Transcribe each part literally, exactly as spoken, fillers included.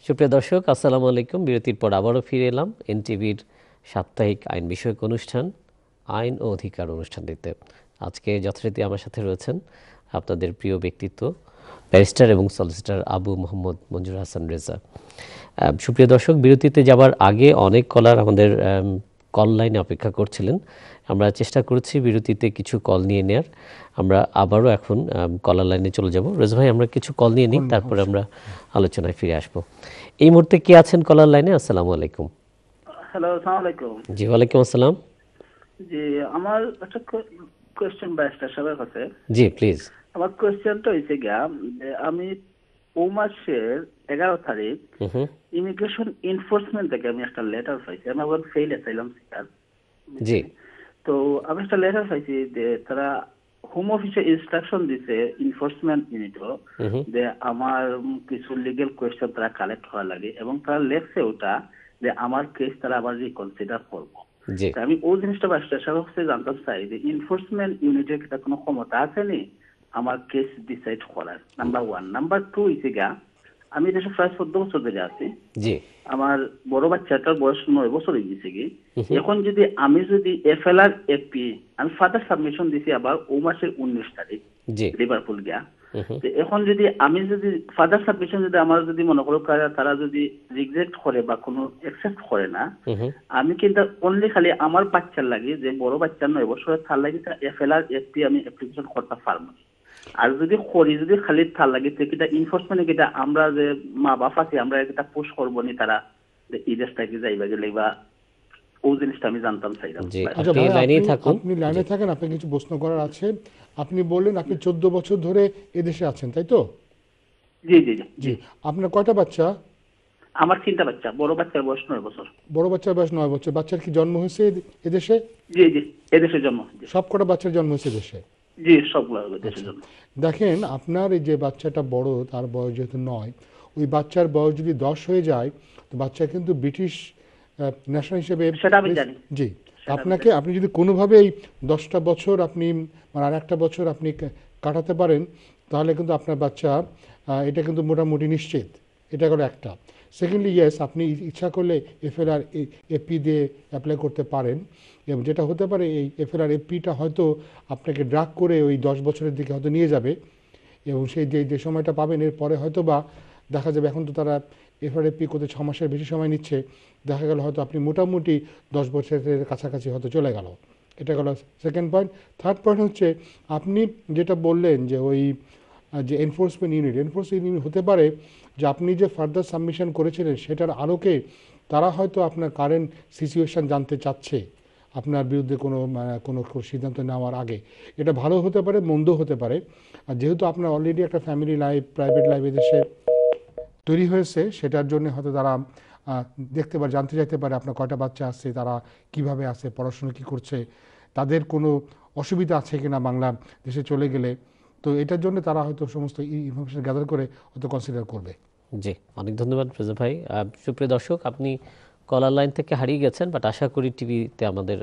সুপ্রিয় দর্শক, আসসালামু আলাইকুম। বিরতির পর আবারও ফিরে এলাম এনটিভির সাপ্তাহিক আইন বিষয়ক অনুষ্ঠান আইন ও অধিকার অনুষ্ঠানটিতে। আজকে যথারীতি আমার সাথে রয়েছেন আপনাদের প্রিয় ব্যক্তিত্ব ব্যারিস্টার এবং সলিসিটর আবু মোহাম্মদ মঞ্জুর হাসান রেজা। সুপ্রিয় দর্শক, বিরতিতে যাবার আগে অনেক কলার আমাদের কল লাইনে অপেক্ষা করছিলেন। আমরা চেষ্টা করছি বিরতিতে কিছু কল নিয়ে নেয়ার। আমরা আবারও এখন কলার লাইনে চলে যাব। রেজা ভাই, আমরা কিছু কল নিয়ে নিই, তারপরে আমরা আলোচনায় ফিরে আসব। এই মুহূর্তে কে আছেন কলার লাইনে? আসসালামু আলাইকুম। হ্যালো, আসসালামু আলাইকুম। জি, ওয়ালাইকুম আসসালাম। জি, আমার একটা কোয়েশ্চেন ব্যারিস্টার সাহেবের কাছে। জি প্লিজ। আমার কোয়েশ্চেনটা হইছে গিয়া যে আমি ও মাসের এগারো তারিখ ইমিগ্রেশন এনফোর্সমেন্ট থেকে আমি একটা লেটার পাইছি। আমি একবার ফেইল অ্যাসাইলাম সিকার। জি। তো আমি একটা লেটার পাইছি যে তারা হোম অফিসে ইনস্ট্রাকশন দিছে এনফোর্সমেন্ট ইউনিটও যে আমার কিছু লিগ্যাল কোয়েশ্চেন তারা কালেক্ট করা লাগে, এবং তারা লেখছে ওটা যে আমার কেস তারা আবার রিকনসিডার করবো। আমি ওই জিনিসটা ব্যারিস্টার সাহেব জানতে চাই যে এনফোর্সমেন্ট ইউনিটের কি কোনো ক্ষমতা আছে নি আমার কেস ডিসাইড করার? Number one. নাম্বার টু হইছে গা, আমি দেশে প্রায় চোদ্দ বছর ধরে আছি। আমার বড় বাচ্চাটার বয়স নয় বছর হয়ে গেছে কি। এখন যদি আমি যদি এফএলআর এপি আমি ফাদার সাবমিশন দিছি আবার ও মাসের উনিশ তারিখ লিভারপুল গিয়া। এখন যদি আমি যদি ফাদার সাবমিশন যদি আমার যদি মনে করো তারা যদি রিজেক্ট করে বা কোনো অ্যাকসেপ্ট করে না, আমি কিন্তু অনলি খালি আমার বাচ্চার লাগে যে বড় বাচ্চার নয় বছরের তার লাগে এফএলআর এপি আমি অ্যাপ্লিকেশন করতে পারবো। আর যদি করি যদি খালি তার লাগে কিটা ইনফোর্সমেন্ট কিটা আমরা যে মা বাপ আছি আমরা এটা পুশ করবো নি তারা যে এই দেশটাকে যাইবা গেলে বা ওই জিনিসটা আমি জানতাম চাইলাম। আপনি লাইনে থাকেন, আপনি কিছু প্রশ্ন করার আছে। আপনি বললেন আপনি চোদ্দ বছর ধরে এদেশে আছেন, তাই তো? জি জি জি। আপনার কয়টা বাচ্চা? আমার তিনটা বাচ্চা। বড় বাচ্চার বয়স নয় বছর। বড় বাচ্চার বয়স নয় বছর। বাচ্চার কি জন্ম হয়েছে এদেশে? জি জি, এদেশে জন্ম। সব কটা বাচ্চার জন্ম হয়েছে দেশে? জি, সবগুলো দেশের জন্ম। দেখেন, আপনার এই যে বাচ্চাটা বড়, তার বয়স যেহেতু নয়, ওই বাচ্চার বয়স যদি দশ হয়ে যায় তো বাচ্চা কিন্তু ব্রিটিশ ন্যাশনাল হিসেবে। সেটা আমি জানি। জি। আপনাকে আপনি যদি কোনোভাবে এই দশটা বছর আপনি মানে আর একটা বছর আপনি কাটাতে পারেন তাহলে কিন্তু আপনার বাচ্চা এটা কিন্তু মোটামুটি নিশ্চিত। এটা হলো একটা। সেকেন্ডলি, ইয়েস, আপনি ইচ্ছা করলে এফএলআর এপি দিয়ে অ্যাপ্লাই করতে পারেন, এবং যেটা হতে পারে এই এফএলআর এপিটা হয়তো আপনাকে ড্রাগ করে ওই দশ বছরের দিকে হয়তো নিয়ে যাবে, এবং সেই যে যে সময়টা পাবেন এরপরে হয়তো বা দেখা যাবে, এখন তো তারা এফআরআর এপি করতে ছ মাসের বেশি সময় নিচ্ছে, দেখা গেল হয়তো আপনি মোটামুটি দশ বছরের কাছাকাছি হয়তো চলে গেল। এটা গেল সেকেন্ড পয়েন্ট। থার্ড পয়েন্ট হচ্ছে আপনি যেটা বললেন যে ওই যে এনফোর্সমেন্ট ইউনিট এনফোর্সমেন্ট ইউনিট হতে পারে যে আপনি যে ফার্দার সাবমিশন করেছিলেন সেটার আলোকে তারা হয়তো আপনার কারেন্ট সিচুয়েশান জানতে চাচ্ছে আপনার বিরুদ্ধে কোনো কোনো সিদ্ধান্ত নেওয়ার আগে। এটা ভালো হতে পারে, মন্দ হতে পারে। আর যেহেতু আপনার অলরেডি একটা ফ্যামিলি লাইফ, প্রাইভেট লাইফ এদেশে তৈরি হয়েছে, সেটার জন্য হয়তো তারা দেখতে পারে, জানতে চাইতে পারে আপনার কয়টা বাচ্চা আছে, তারা কিভাবে আছে, পড়াশোনা কী করছে, তাদের কোনো অসুবিধা আছে কিনা বাংলা দেশে চলে গেলে। তো এটার জন্য তারা হয়তো সমস্ত ইনফরমেশন গ্যাদার করে হয়তো কনসিডার করবে। জি, অনেক ধন্যবাদ রেজা ভাই। সুপ্রিয় দর্শক, আপনি কলার লাইন থেকে হারিয়ে গেছেন, বাট আশা করি টিভিতে আমাদের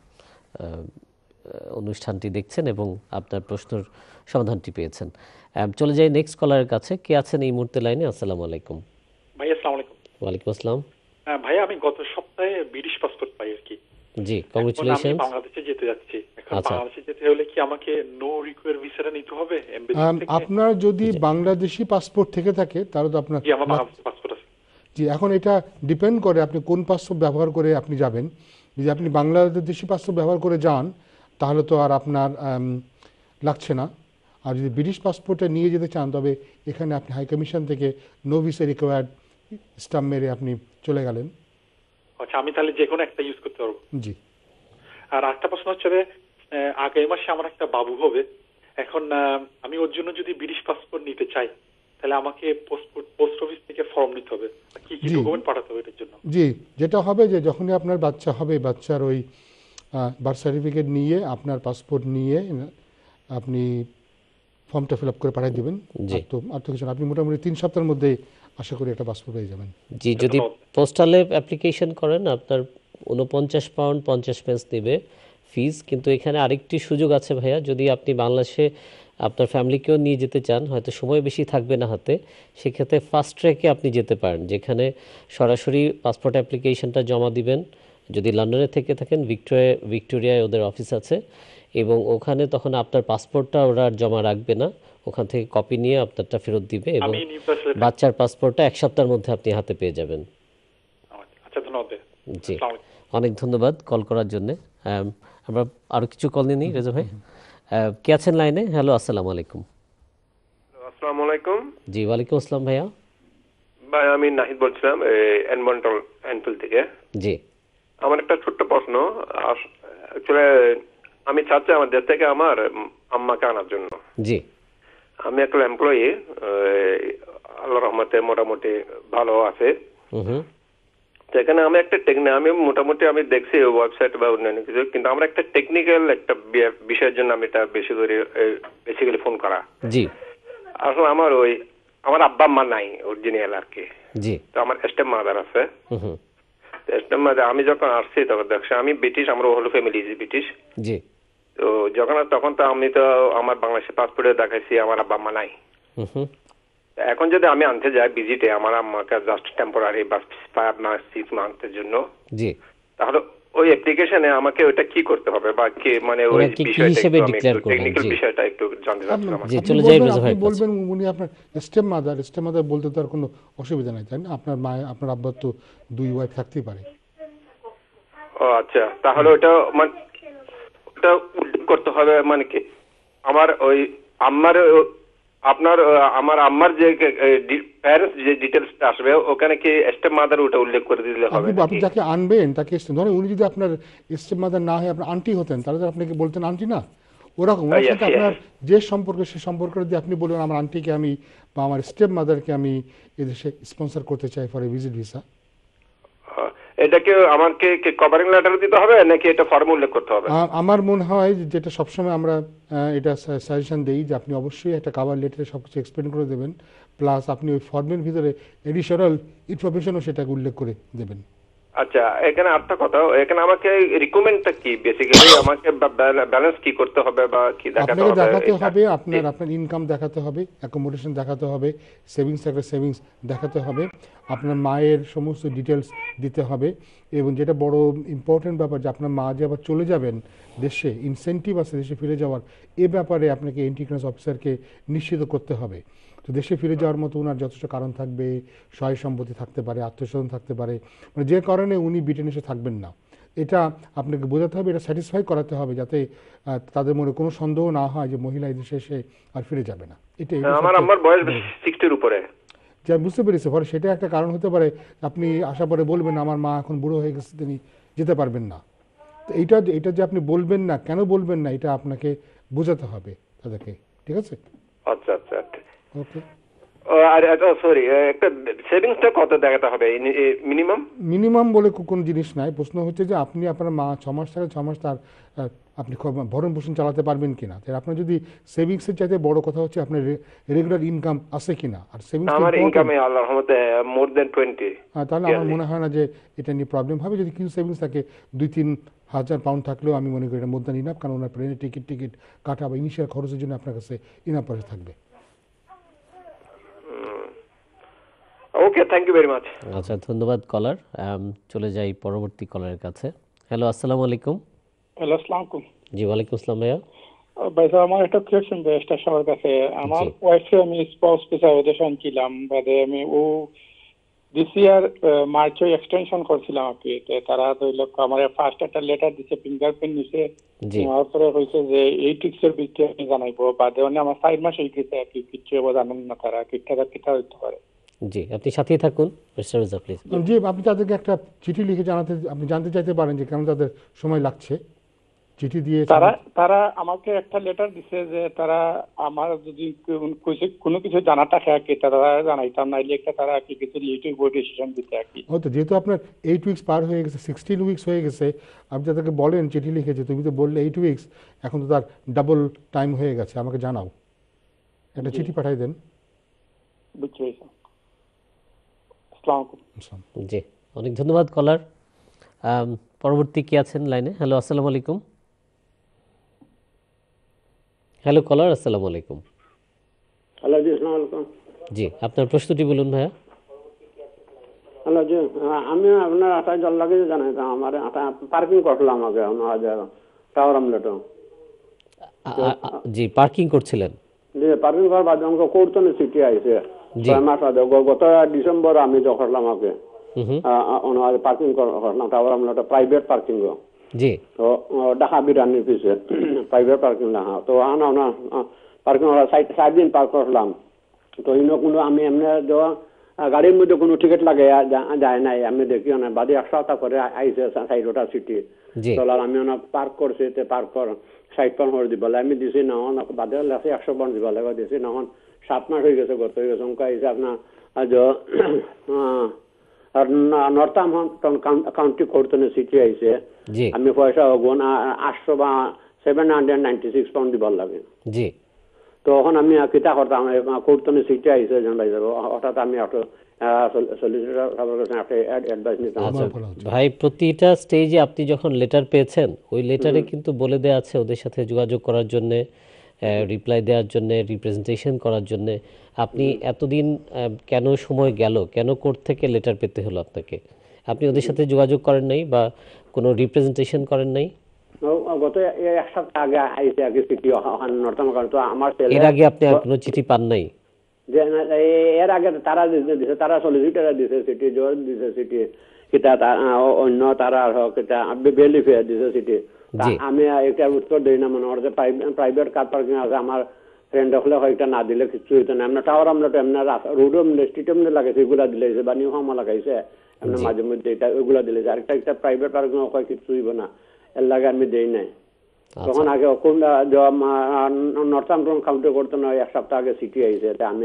অনুষ্ঠানটি দেখছেন এবং আপনার প্রশ্নের সমাধানটি পেয়েছেন। চলে যাই নেক্সট কলারের কাছে। কে আছেন এই মুহূর্তে লাইনে? আসসালামু আলাইকুম। ভাই আসসালামু আলাইকুম। ওয়ালাইকুম আসসালাম। ভাই, আমি গত সপ্তাহে ব্রিটিশ পাসপোর্ট পাই আর কি। জি, কংগ্রেচুলেশনস। আমি বাংলাদেশে যেতে যাচ্ছি। এখন বাংলাদেশে যেতে হলে কি আমাকে নো রিকোয়ার ভিসাটা নিতে হবে এমবেসি থেকে? আপনার যদি বাংলাদেশি পাসপোর্ট থেকে থাকে তাহলে তো আপনার। জি, আমার বাংলাদেশি পাসপোর্ট আছে। জি, এখন এটা ডিপেন্ড করে আপনি কোন পাসপোর্ট ব্যবহার করে আপনি যাবেন। যদি আপনি বাংলাদেশি পাসপোর্ট ব্যবহার করে যান তাহলে তো আর আপনার লাগছে না। আর যদি ব্রিটিশ পাসপোর্টে নিয়ে যেতে চান তবে এখানে আপনি হাই কমিশন থেকে নো ভিসা রিকোয়ার্ড স্টাম্প মেরে আপনি চলে গেলেন। আচ্ছা, আমি তাহলে যে কোনো একটা ইউজ করতে পারবো? জি। আর একটা প্রশ্ন হচ্ছে যে আগামী মাসে আমার একটা বাবু হবে। এখন আমি ওর জন্য যদি ব্রিটিশ পাসপোর্ট নিতে চাই তাহলে আমাকে পোস্ট অফিস থেকে ফর্ম নিতে হবে, কি কি ডকুমেন্ট পাঠাতে হবে এটার জন্য? জি, যেটা হবে যে যখনই আপনার বাচ্চা হবে, বাচ্চার ওই বার্থ সার্টিফিকেট নিয়ে আপনার পাসপোর্ট নিয়ে আপনি ফর্মটা ফিল আপ করে পাঠিয়ে দেবেন। তো আর তো কিছু আপনি মোটামুটি তিন সপ্তাহের মধ্যে আশা করি একটা পাসপোর্ট পেয়ে যাবেন। জি, যদি পোস্টালে অ্যাপ্লিকেশন করেন আপনার উনপঞ্চাশ পাউন্ড পঞ্চাশ পেন্স দেবে ফিজ। কিন্তু এখানে আরেকটি সুযোগ আছে ভাইয়া, যদি আপনি বাংলাদেশে আপনার ফ্যামিলিকেও নিয়ে যেতে চান, হয়তো সময় বেশি থাকবে না হাতে, সেক্ষেত্রে ফাস্ট ট্র্যাকে আপনি যেতে পারেন, যেখানে সরাসরি পাসপোর্ট অ্যাপ্লিকেশনটা জমা দিবেন। যদি লন্ডনে থেকে থাকেন, ভিক্টোরিয়া ভিক্টোরিয়ায় ওদের অফিস আছে, এবং ওখানে তখন আপনার পাসপোর্টটা ওরা আর জমা রাখবে না, ওখান থেকে কপি নিয়ে আপনারটা ফেরত দিবে, এবং আমি নিউক্যাসলে থাকি। বাচ্চার পাসপোর্টটা এক সপ্তাহের মধ্যে আপনি হাতে পেয়ে যাবেন। আচ্ছা, ধন্যবাদ। জি, আসসালামু আলাইকুম। অনেক ধন্যবাদ কল করার জন্যে। আম, আমরা আরও কিছু কল নিয়ে নিই রেজা ভাই। আহ, কে আছেন লাইনে? হ্যালো, আসসালামু আলাইকুম। আসসালামু আলাইকুম জি, ওয়ালাইকুম আসসালাম ভাইয়া। ভাই, আমি নাহিদ বলছিলাম এনমন্টল এনফিল্ড থেকে। জি, আমার একটা ছোট্ট প্রশ্ন। আসলে আমি চাচ্ছি আমার দেশ থেকে আমার আম্মাকে আনার জন্য। জি, আমি একটা এমপ্লয়ি, আল্লাহর রহমতে মোটামুটি ভালো আছে। হুম, সেখানে আমি একটা টেকনিক আমি মোটামুটি আমি দেখছি ওয়েবসাইট বা অন্যান্য কিছু, কিন্তু আমরা একটা টেকনিক্যাল একটা বিষয়ের জন্য আমি এটা বেশি করে বেসিক্যালি ফোন করা। জি, আসলে আমার ওই আমার আব্বা আম্মা নাই অরিজিনাল আর কি। জি, তো আমার স্টেপ মাদার আছে। হুম, স্টেপ মাদার আমি যখন আসছি তখন দেখছি আমি ব্রিটিশ, আমার হলো ফ্যামিলি ব্রিটিশ। জি, তো যখন তখন তো আমি তো আমার বাংলাদেশের পাসপোর্টে দেখাইছি আমার আব্বা আম্মা নাই। হুম, এখন যদি আমি আনতে যাই ভিজিটে আমার আম্মাকে জাস্ট টেম্পোরারি বা ফাইভ মান্থ সিক্স মান্থের জন্য, জি, তাহলে ওই অ্যাপ্লিকেশনে আমাকে ওটা কি করতে হবে বা কি মানে ওই ওনাকে কি বিষয়টা হিসেবে একটু আমি ডিক্লেয়ার একটু করবেন? টেকনিক্যাল জি, বিষয়টা একটু জানতে চাচ্ছিলাম। জি, আপনি চলে যাই বলবেন রেজা আপনি ভাইয়ের কাছে। বলবেন উনি আপনার স্টেপ মাদার স্টেপ মাদার বলতে তো আর কোনো অসুবিধা নাই, তাই না? আপনার মা আপনার আব্বার তো দুই ওয়াইফ থাকতেই পারে। ও আচ্ছা, তাহলে ওটা মানে ওটা উল্লেখ করতে হবে মানে কি আমার ওই আম্মার আপনার আমার আম্মার যে প্যারেন্টস যে ডিটেলসটা আসবে ওখানে কি স্টেপ মাদার ওটা উল্লেখ করে দিলে হবে? আপনি আপনি যাকে আনবেন তাকে ধরেন উনি যদি আপনার স্টেপ মাদার না হয় আপনার আন্টি হতেন, তাহলে তো আপনাকে বলতেন আন্টি না। ওরকম ওনার সাথে আপনার যে সম্পর্ক সে সম্পর্ক যদি আপনি বলবেন আমার আন্টিকে আমি বা আমার স্টেপ মাদারকে আমি এদেশে স্পন্সর করতে চাই ফর এ ভিজিট ভিসা, এটাকে আমাকে কি কভারিং লেটার দিতে হবে নাকি এটা ফর্মে উল্লেখ করতে হবে? আমার মনে হয় যেটা সবসময় আমরা এটা সাজেশন দেই যে আপনি অবশ্যই একটা কভার লেটারে সব কিছু এক্সপ্লেন করে দেবেন, প্লাস আপনি ওই ফর্মের ভিতরে এডিশনাল ইনফরমেশনও সেটাকে উল্লেখ করে দেবেন। আচ্ছা, এখানে আরেকটা কথা, এখানে আমাকে রিকমেন্ডটা কি বেসিক্যালি আমাকে ব্যালেন্স কি করতে হবে বা কি দেখাতে হবে? দেখাতে হবে আপনার আপনার ইনকাম দেখাতে হবে, অ্যাকোমোডেশন দেখাতে হবে, সেভিংস একটা সেভিংস দেখাতে হবে, আপনার মায়ের সমস্ত ডিটেলস দিতে হবে, এবং যেটা বড় ইম্পর্টেন্ট ব্যাপার যে আপনার মা যে আবার চলে যাবেন দেশে, ইনসেন্টিভ আছে দেশে ফিরে যাওয়ার, এ ব্যাপারে আপনাকে এন্ট্রি ক্লিয়ারেন্স অফিসারকে নিশ্চিত করতে হবে। তো দেশে ফিরে যাওয়ার মতো ওনার যথেষ্ট কারণ থাকবে, সহায় সম্পত্তি থাকতে পারে, আত্মীয়স্বজন থাকতে পারে, মানে যে কারণে উনি ব্রিটেন এসে থাকবেন না, এটা আপনাকে বোঝাতে হবে, এটা স্যাটিসফাই করাতে হবে যাতে তাদের মনে কোনো সন্দেহ না হয় যে মহিলা দেশে এসে আর ফিরে যাবে না। এটা আমার আমার বয়স ষাটের উপরে, যা বুঝতে পেরেছি, ফলে সেটা একটা কারণ হতে পারে। আপনি আশা পরে বলবেন আমার মা এখন বুড়ো হয়ে গেছে, তিনি যেতে পারবেন না। তো এইটা এটা যে আপনি বলবেন না, কেন বলবেন না, এটা আপনাকে বোঝাতে হবে তাদেরকে, ঠিক আছে? আচ্ছা আচ্ছা, ওকে। আর সরি, একটা সেভিংসটা কত দেখাতে হবে মিনিমাম? মিনিমাম বলে কোনো জিনিস নাই, প্রশ্ন হচ্ছে যে আপনি আপনার মা ছ মাস থাকে, ছ মাস তার আপনি ভরণ পোষণ চালাতে পারবেন কিনা। তাই আপনার যদি সেভিংসের চাইতে বড় কথা হচ্ছে আপনার রেগুলার ইনকাম আছে কিনা, আর সেভিংস আমার ইনকামে আল্লাহর রহমতে মোর দেন টোয়েন্টি। হ্যাঁ, তাহলে আমার মনে হয় না যে এটা নিয়ে প্রবলেম হবে। যদি কিছু সেভিংস থাকে দুই তিন হাজার পাউন্ড থাকলেও আমি মনে করি এটা মোর দেন ইনাফ, কারণ ওনার প্লেনের টিকিট টিকিট কাটা বা ইনিশিয়াল খরচের জন্য আপনার কাছে ইনাফ পয়সা থাকবে। Okay, thank you very much. আচ্ছা, ধন্যবাদ কলার। চলে যাই পরবর্তী কলারের কাছে। হ্যালো, আসসালামু আলাইকুম। হ্যালো, আসসালামু আলাইকুম। জি, ওয়ালাইকুম আসসালাম ভাইয়া। ভাই স্যার, আমার একটা কোয়েশ্চেন ব্যারিস্টার সবার কাছে। আমার ওয়াইফকে আমি স্পাউস ভিসা ওদেশে আনছিলাম, বাদে আমি ও দিস ইয়ার মার্চে এক্সটেনশন করছিলাম আর কি। তারা দুই লক্ষ আমার ফার্স্ট একটা লেটার দিছে, ফিঙ্গারপ্রিন্ট নিছে, নেওয়ার পরে হয়েছে যে এইট উইক্সের ভিতরে আপনি জানাইবো, বাদে মানে আমার ফাইভ মাস হয়ে গেছে আর কি, কিচ্ছু জানেন না তারা কিটা কিটা হইতে পারে। জি, আপনি সাথেই থাকুন মিস্টার রেজা প্লিজ। জি, আপনি তাদেরকে একটা চিঠি লিখে জানাতে আপনি জানতে চাইতে পারেন যে কেন তাদের সময় লাগছে। চিঠি দিয়ে তারা তারা আমাকে একটা লেটার দিছে যে তারা আমার যদি কোনো কিছু জানা থাকে আর কি তারা জানাইতাম, নাইলে একটা তারা কি কিছু লিখিত বোর্ড ডিসিশন দিতে আর কি। হয়তো যেহেতু আপনার এইট উইক্স পার হয়ে গেছে, সিক্সটিন উইক্স হয়ে গেছে, আপনি তাদেরকে বলেন চিঠি লিখেছে, তুমি তো বললে এইট উইক্স, এখন তো তার ডাবল টাইম হয়ে গেছে, আমাকে জানাও, একটা চিঠি পাঠাই দেন। বুঝছি ভাই স্যার, আসসালামু আলাইকুম। জি, অনেক ধন্যবাদ কলার। পরবর্তী কি আছেন লাইনে? হ্যালো, আসসালামু আলাইকুম। হ্যালো কলার, আসসালামু আলাইকুম। হ্যালো জি, আসসালামু আলাইকুম। জি, আপনার প্রশ্নটি বলুন ভাইয়া। হ্যালো জি, আমি আপনার আটাই জল লাগিয়ে জানাই আমার পার্কিং করলাম আগে টাওয়ার আমলেট। জি, পার্কিং করছিলেন? জি, পার্কিং করার বাদ আমাকে কোর্টনে সিটি আইছে ছয় মাস আগে, গত ডিসেম্বর আমি যখন করলাম আগে পার্কিং করলাম টাওয়ার আমলেট প্রাইভেট পার্কিং। জি, তো ঢাকা বিরানির পিছিয়ে প্রাইভেট পার্কিং দেখা তো আনা না পার্কিং সাত দিন পার্ক করলাম। তো ইনো কোনো আমি এমনি গাড়ির মধ্যে কোনো টিকিট লাগে যায় নাই, আমি দেখিও না। বাদে এক সপ্তাহ করে আইসে সাইডটা সিটি চলার আমি পার্ক করছি, পার্ক কর সাইড পার করে দিব আমি দিছি না, বাদে লাগছে একশো বন দিব লাগে দিছি না। সাত মাস হয়ে গেছে, গত হয়ে গেছে অঙ্ক আইসে আপনার নর্থাম্পটন কাউন্টি কোর্টনে সিটি আইসে। আমি পয়সা গুণ আটশো বা seven hundred ninety six pound দিবার লাগে। জি, তখন আমি কিতা করতাম, কোর্টনে সিটি আইসে হঠাৎ আমি ভাই প্রতিটা স্টেজে আপনি যখন লেটার পেয়েছেন ওই লেটারে কিন্তু বলে দেওয়া আছে ওদের সাথে যোগাযোগ করার জন্য, রিপ্লাই দেওয়ার জন্য, রিপ্রেজেন্টেশন করার জন্য। আপনি এতদিন কেন সময় গেল, কেন কোর্ট থেকে লেটার পেতে হলো আপনাকে? আপনি ওদের সাথে যোগাযোগ করেন নাই বা কোনো রিপ্রেজেন্টেশন করেন নাই? গত এক সপ্তাহ আগে আইসে আগে চিঠি আমার এর আগে আপনি আর কোনো চিঠি পান নাই? এর আগে তারা দিছে, তারা সলিসিটার দিছে সিটি, জজ দিছে সিটি, কিতা অন্য তারা বেলিফেয়ার দিছে সিটি। আমি একটা উত্তর দিই না, মানে ওর যে প্রাইভেট কার পার্কিং আছে আমার ফ্রেন্ড হলে হয়তো না দিলে কিছু হইতো না। এমনি টাওয়ার আমরা এমনি রোড এমনি স্ট্রিট এমনি লাগাইছে, এগুলা দিলেছে বা নিউ হামা লাগাইছে এমনি মাঝে মধ্যে এটা ওইগুলা দিলেছে। আরেকটা একটা প্রাইভেট পার্কিং হয় কিছু হইব না, এর লাগে আমি দেই নাই। তখন আগে নর্থাম্পটন কাউন্টি করতো না, এক সপ্তাহ আগে সিটি আইছে। আমি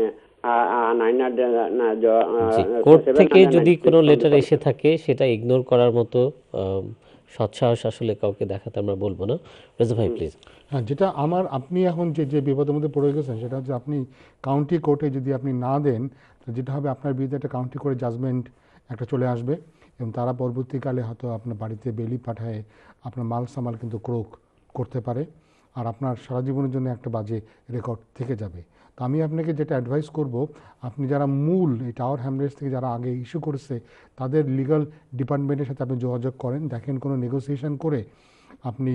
কোর্ট থেকে যদি কোনো লেটার এসে থাকে সেটা ইগনোর করার মতো সৎসাহস আসলে কাউকে দেখাতে আমরা বলবো না। রেজা ভাই প্লিজ। হ্যাঁ, যেটা আমার আপনি এখন যে যে বিপদের মধ্যে পড়ে গেছেন সেটা হচ্ছে আপনি কাউন্টি কোর্টে যদি আপনি না দেন, যেটা হবে আপনার বিরুদ্ধে একটা কাউন্টি কোর্টে জাজমেন্ট একটা চলে আসবে এবং তারা পরবর্তীকালে হয়তো আপনার বাড়িতে বেলি পাঠায় আপনার মাল সামাল কিন্তু ক্রোক করতে পারে, আর আপনার সারা জীবনের জন্য একটা বাজে রেকর্ড থেকে যাবে। তো আমি আপনাকে যেটা অ্যাডভাইস করব, আপনি যারা মূল এই টাওয়ার হ্যামলেটস থেকে যারা আগে ইস্যু করেছে তাদের লিগাল ডিপার্টমেন্টের সাথে আপনি যোগাযোগ করেন, দেখেন কোনো নেগোসিয়েশন করে আপনি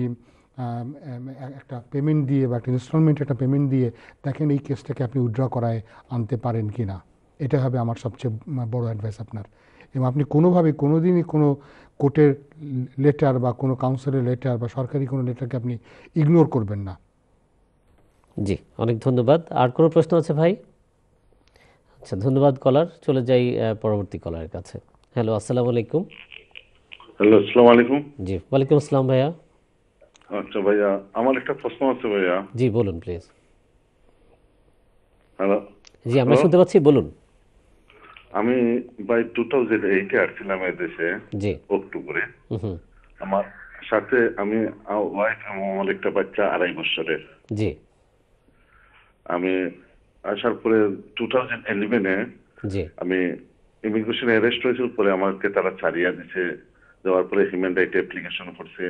একটা পেমেন্ট দিয়ে বা একটা ইনস্টলমেন্ট একটা পেমেন্ট দিয়ে দেখেন এই কেসটাকে আপনি উইথড্র করায় আনতে পারেন কি না। এটা হবে আমার সবচেয়ে বড় অ্যাডভাইস আপনার। এবং আপনি কোনোভাবে কোনো দিনই কোনো কোর্টের লেটার বা কোনো কাউন্সিলের লেটার বা সরকারি কোনো লেটারকে আপনি ইগনোর করবেন না। জি, অনেক ধন্যবাদ। আর কোনো প্রশ্ন আছে ভাই? আচ্ছা, ধন্যবাদ কলার। চলে যাই পরবর্তী কলারের কাছে। হ্যালো, আসসালামু আলাইকুম। হ্যালো, আসসালামু আলাইকুম। জি, ওয়ালাইকুম আসসালাম ভাইয়া। আচ্ছা ভাইয়া, আমার একটা প্রশ্ন আছে ভাইয়া। জি বলুন প্লিজ। হ্যালো। জি, আমরা শুনতে পাচ্ছি, বলুন। আমি বাই টু থাউজেন্ড এইটে আসছিলাম এই দেশে। জি, অক্টোবরে। আমার সাথে আমি ওয়াইফ এবং আমার একটা বাচ্চা আড়াই বছরের। জি, আমি আসার পরে টু থাউজেন্ড ইলেভেনে আমি ইমিগ্রেশনে অ্যারেস্ট হয়েছিল, পরে আমাকে তারা ছাড়িয়ে দিছে। দেওয়ার পরে হিউম্যান রাইট অ্যাপ্লিকেশন করছে,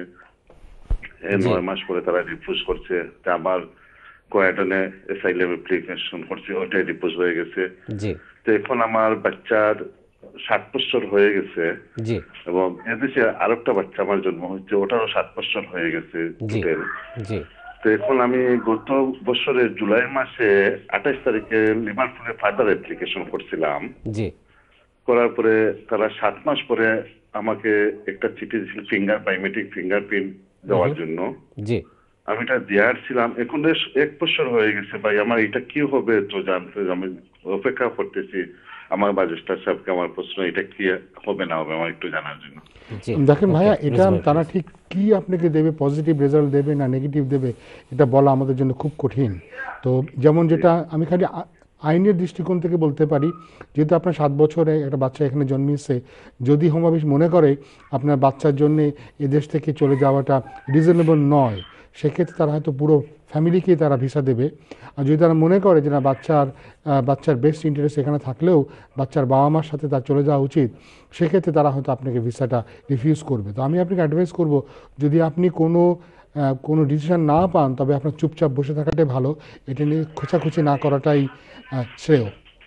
নয় মাস পরে তারা রিফিউজ করছে। আমার কোয়ার্টানে অ্যাসাইলাম অ্যাপ্লিকেশন করছে, ওইটাই রিফিউজ হয়ে গেছে। তো এখন আমার বাচ্চার সাত বছর হয়ে গেছে এবং এদেশে আরেকটা বাচ্চা আমার জন্ম হচ্ছে, ওটারও সাত বছর হয়ে গেছে টোটাল। তো এখন আমি গত বছরের জুলাই মাসে আঠাইশ তারিখে লিভারপুলে ফাদার অ্যাপ্লিকেশন করছিলাম। করার পরে তারা সাত মাস পরে আমাকে একটা চিঠি দিয়েছিল ফিঙ্গার বায়োমেট্রিক ফিঙ্গারপ্রিন্ট দেওয়ার জন্য। আমি এটা দেওয়ার ছিলাম, এখন এক বছর হয়ে গেছে ভাই। আমার এটা কি হবে তো জানতে, আমি অপেক্ষা করতেছি আমার বাজিস্টার সাহেবকে আমার প্রশ্ন, এটা কি হবে না হবে আমার একটু জানার জন্য। দেখেন ভাইয়া, এটা তারা ঠিক কি আপনাকে দেবে, পজিটিভ রেজাল্ট দেবে না নেগেটিভ দেবে, এটা বলা আমাদের জন্য খুব কঠিন। তো যেমন যেটা আমি খালি আইনের দৃষ্টিকোণ থেকে বলতে পারি, যেহেতু আপনার সাত বছরে একটা বাচ্চা এখানে জন্মেছে, যদি হোম অফিস মনে করে আপনার বাচ্চার জন্যে এদেশ থেকে চলে যাওয়াটা রিজনেবল নয়, সেক্ষেত্রে তারা হয়তো পুরো ফ্যামিলিকেই তারা ভিসা দেবে। আর যদি তারা মনে করে যে না বাচ্চার বাচ্চার বেস্ট ইন্টারেস্ট এখানে থাকলেও বাচ্চার বাবা মার সাথে তার চলে যাওয়া উচিত, সেক্ষেত্রে তারা হয়তো আপনাকে ভিসাটা রিফিউজ করবে। তো আমি আপনাকে অ্যাডভাইস করব, যদি আপনি কোনো কোনো ডিসিশন না পান তবে আপনার চুপচাপ বসে থাকাটাই ভালো, এটা নিয়ে খোঁচাখুচি না করাটাই শ্রেয়।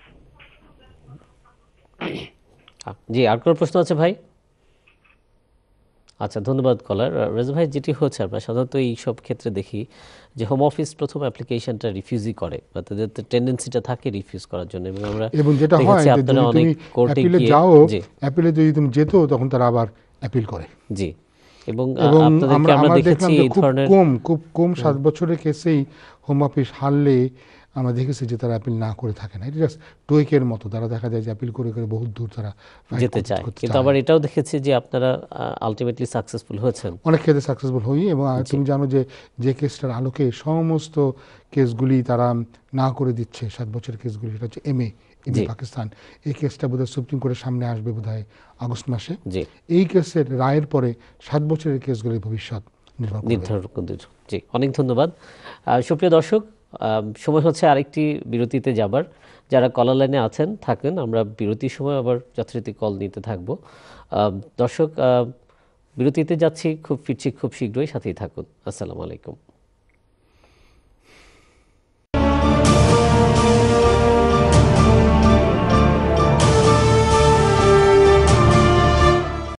জি, আর কোনো প্রশ্ন আছে ভাই? আচ্ছা, ধন্যবাদ কলার। রেজা ভাই, যেটি হচ্ছে আমরা সাধারণত এই সব ক্ষেত্রে দেখি যে হোম অফিস প্রথম অ্যাপ্লিকেশনটা রিফিউজই করে, বা তাদের টেন্ডেন্সিটা থাকে রিফিউজ করার জন্য, এবং আমরা এবং যেটা হয় যে যদি তুমি অ্যাপিলে যাও, অ্যাপিলে যদি তুমি যেত তখন তারা আবার অ্যাপিল করে। জি, এবং আমরা আমরা দেখলাম যে খুব কম খুব কম সাত বছরের কেসেই হোম অফিস হারলে আমরা দেখেছি যে তারা অ্যাপিল না করে থাকে না। এটা জাস্ট টোয়েকের মতো, তারা দেখা যায় যে অ্যাপিল করে করে বহুত দূর তারা যেতে চায়। কিন্তু আবার এটাও দেখেছি যে আপনারা আলটিমেটলি সাকসেসফুল হয়েছেন, অনেক ক্ষেত্রে সাকসেসফুল হই। এবং তুমি জানো যে যে কেসটার আলোকে সমস্ত কেসগুলি তারা না করে দিচ্ছে, সাত বছরের কেসগুলি, সেটা হচ্ছে এমএ এমএ পাকিস্তান। এই কেসটা বোধহয় সুপ্রিম কোর্টের সামনে আসবে বোধহয় আগস্ট মাসে। এই কেসের রায়ের পরে সাত বছরের কেসগুলির ভবিষ্যৎ নির্ধারণ করবে। জি, অনেক ধন্যবাদ। সুপ্রিয় দর্শক, সময় হচ্ছে আরেকটি বিরতিতে যাবার। যারা কলার লাইনে আছেন থাকেন, আমরা বিরতির সময় আবার যথারীতি কল নিতে থাকব। দর্শক, বিরতিতে যাচ্ছি, খুব ফিরছি খুব শীঘ্রই, সাথেই থাকুন। আসসালামু আলাইকুম।